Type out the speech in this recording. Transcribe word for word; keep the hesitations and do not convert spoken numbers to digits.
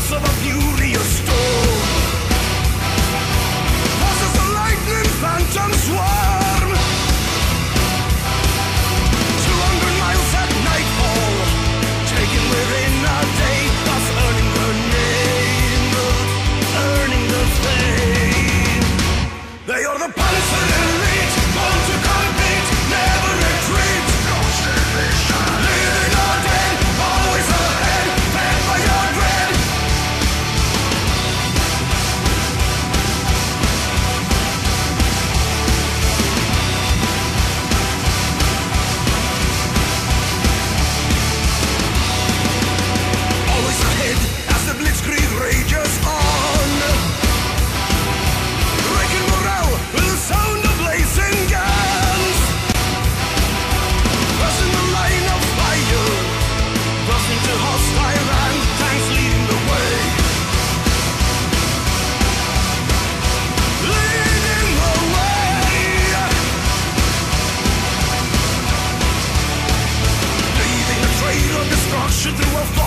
force of a furious storm. Fast as the lightning phantom swarm. Two hundred miles at nightfall, taken within a day, thus earning the name, earning the fame. They are the panzer elite, born to compete, never retreat. Living or dead, always ahead, fed by your dread. Always ahead as the blitzkrieg rages on. Wrecking morale with the sound of blazing guns. Crossing the line of fire, crossing to hostile land, tanks leading the way. Leading the way. Leaving a trail of destruction through a